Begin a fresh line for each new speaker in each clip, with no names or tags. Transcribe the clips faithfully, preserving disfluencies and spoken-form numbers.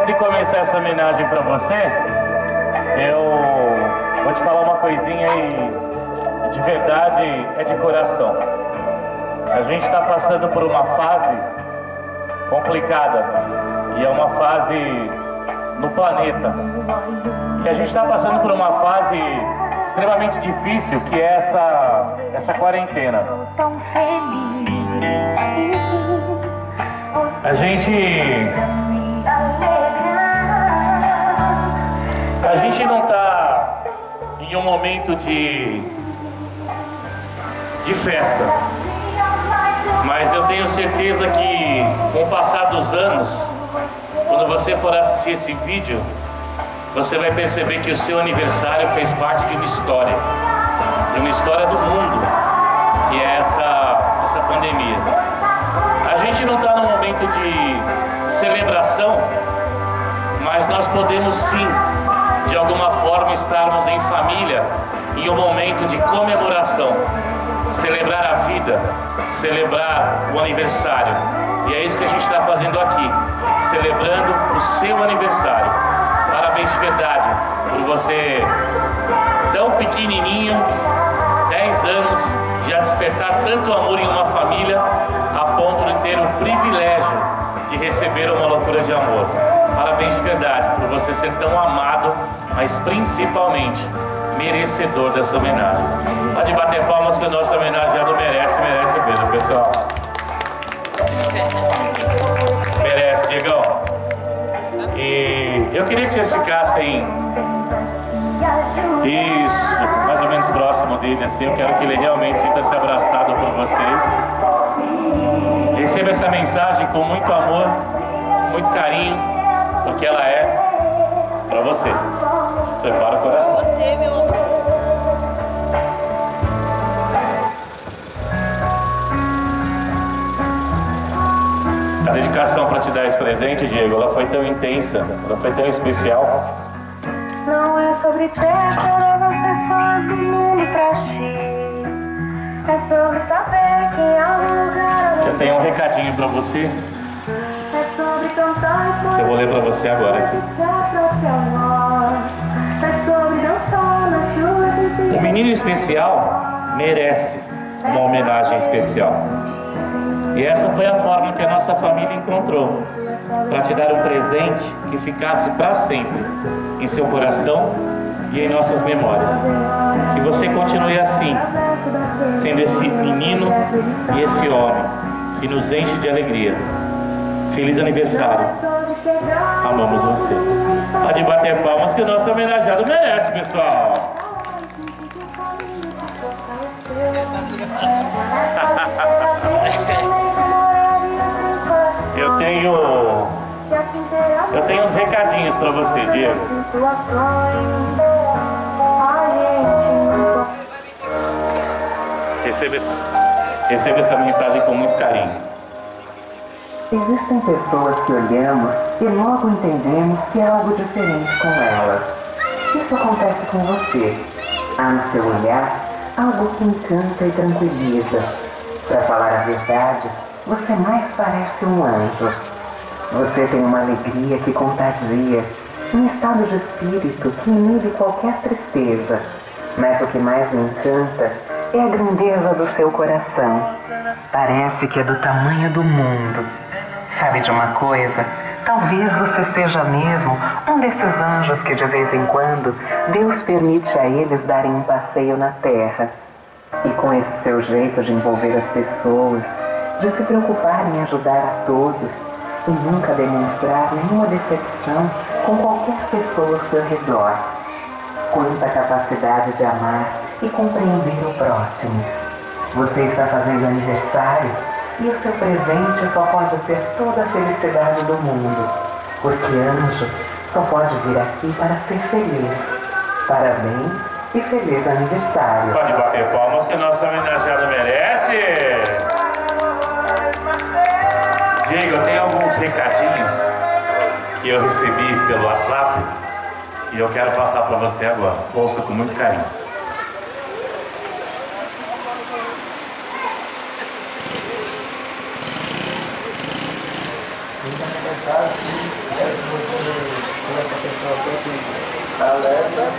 antes de começar essa homenagem para você, eu vou te falar uma coisinha e de verdade é de coração. A gente está passando por uma fase complicada e é uma fase no planeta. E a gente está passando por uma fase extremamente difícil, que é essa, essa quarentena. A gente... A gente não está em um momento de, de festa, mas eu tenho certeza que com o passar dos anos, quando você for assistir esse vídeo, você vai perceber que o seu aniversário fez parte de uma história, de uma história do mundo, que é essa, essa pandemia. A gente não está num momento de celebração, mas nós podemos sim, de alguma forma, estarmos em família em um momento de comemoração, celebrar a vida, celebrar o aniversário. E é isso que a gente está fazendo aqui, celebrando o seu aniversário. Parabéns de verdade por você, tão pequenininho, dez anos, já despertar tanto amor em uma família, a ponto de ter o privilégio de receber uma loucura de amor. Parabéns de verdade por você ser tão amado, mas principalmente merecedor dessa homenagem. Pode bater palmas que o nosso homenageado merece, merece mesmo, pessoal. Merece, Diegão. E eu queria que vocês ficassem isso, mais ou menos próximo dele, assim. Eu quero que ele realmente sinta-se abraçado por vocês. Receba essa mensagem com muito amor, muito carinho, porque ela é para você. Prepara o coração.
Você, meu amor.
A dedicação para te dar esse presente, Diego, ela foi tão intensa, ela foi tão especial.
Não é sobre ter todas as pessoas do mundo pra ti. É sobre saber que há um lugar.
Eu tenho um recadinho para você,
É sobre cantar e
que eu vou ler para você agora aqui.
É sobre dançar na chuva.
Um menino especial merece uma homenagem especial. E essa foi a forma que a nossa família encontrou para te dar um presente que ficasse para sempre em seu coração e em nossas memórias. Que você continue assim, sendo esse menino e esse homem que nos enche de alegria. Feliz aniversário. Amamos você. Pode bater palmas que o nosso homenageado merece, pessoal. Eu tenho Eu tenho uns recadinhos para você, Diego. Receba essa, receba essa mensagem com muito carinho.
Existem pessoas que olhamos e logo entendemos que há algo diferente com elas. Isso acontece com você. Há no seu olhar algo que encanta e tranquiliza. Para falar a verdade, você mais parece um anjo. Você tem uma alegria que contagia, um estado de espírito que inibe qualquer tristeza. Mas o que mais me encanta é a grandeza do seu coração. Parece que é do tamanho do mundo. Sabe de uma coisa? Talvez você seja mesmo um desses anjos que de vez em quando Deus permite a eles darem um passeio na terra. E com esse seu jeito de envolver as pessoas, de se preocupar em ajudar a todos e nunca demonstrar nenhuma decepção com qualquer pessoa ao seu redor. Quanta capacidade de amar e compreender o próximo. Você está fazendo aniversário e o seu presente só pode ser toda a felicidade do mundo, porque anjo só pode vir aqui para ser feliz. Parabéns e feliz aniversário.
Pode bater palmas que o nosso homenageado merece. Diego, eu tenho alguns recadinhos que eu recebi pelo WhatsApp e eu quero passar para você agora. Ouça com muito carinho.
Feliz aniversário, filho. Quero que você seja essa pessoa sempre alegre,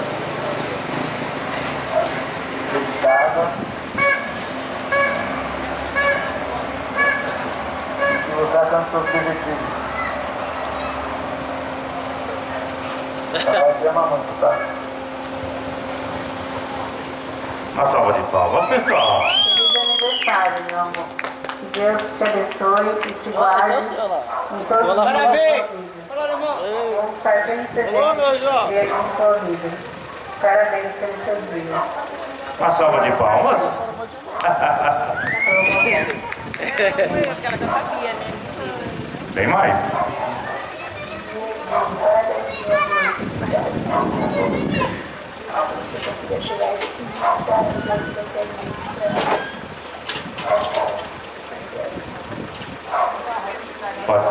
dedicada. E que você alcance seus objetivos. Papai te ama muito, tá?
Uma salva de palmas, pessoal.
Feliz aniversário, meu amor. Que Deus te abençoe e te guarde em todos os
Parabéns!
Vamos estar sempre presentes em sua vida. Parabéns pelo seu dia.
Uma salva de palmas. Tem mais. Pode.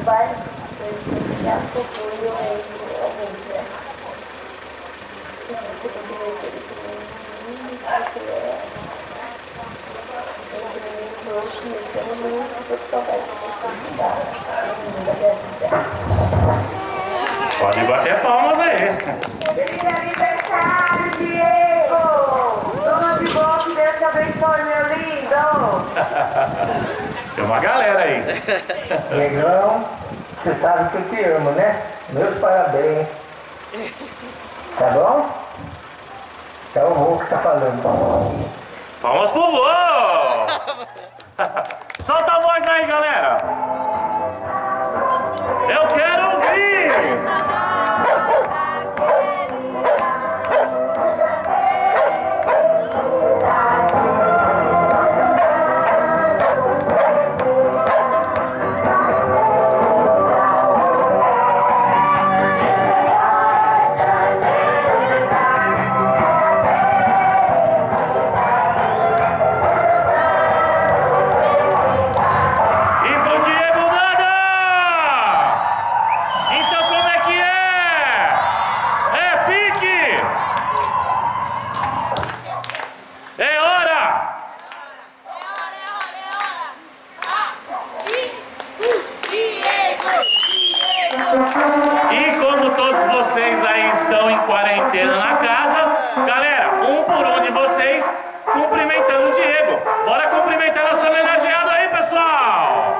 Pode bater palmas aí.
Feliz aniversário, Diego! Tudo de bom, que Deus te abençoe, meu lindo!
Tem uma galera aí.
Negão, você sabe que eu te amo, né? Meus parabéns. Tá bom? É o vô que tá falando.
Palmas pro vô! Solta a voz aí, galera! Eu quero ouvir! E como todos vocês aí estão em quarentena na casa, galera, um por um de vocês cumprimentando o Diego. Bora cumprimentar nosso homenageado aí, pessoal!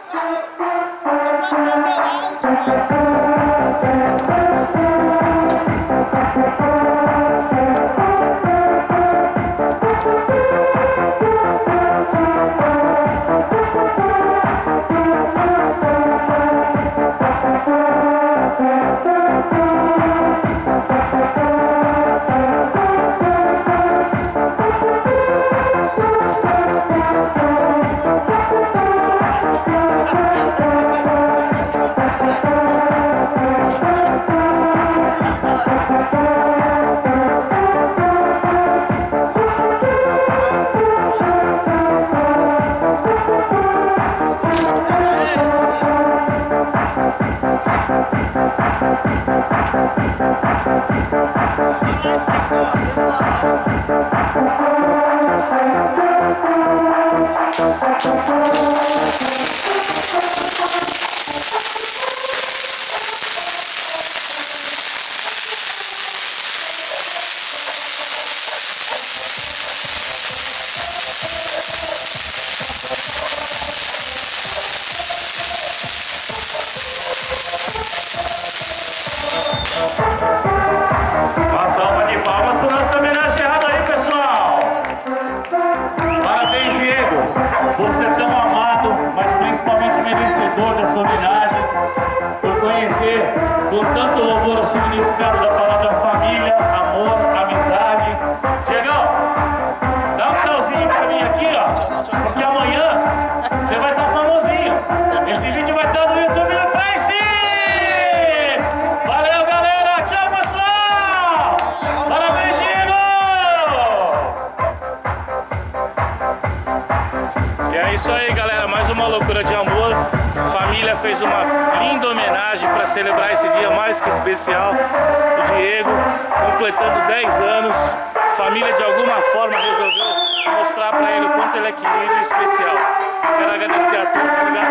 Uma salva de palmas para o nosso homenageado aí, pessoal! Parabéns, Diego, por ser tão amado, mas principalmente merecedor dessa homenagem, por conhecer com tanto louvor o significado da palavra família, amor, amizade. Diegão, dá um tchauzinho pra mim aqui, ó, porque amanhã você vai estar famosinho. Esse vídeo vai estar no YouTube e no Face! Valeu, galera! Tchau, pessoal! Parabéns, Diego! E é isso aí, galera. Mais uma loucura de amor. A família fez uma linda homenagem para celebrar esse dia mais que especial do Diego, completando dez anos. A família, de alguma forma, resolveu mostrar para ele o quanto ele é querido e especial. Quero agradecer a todos. Obrigado.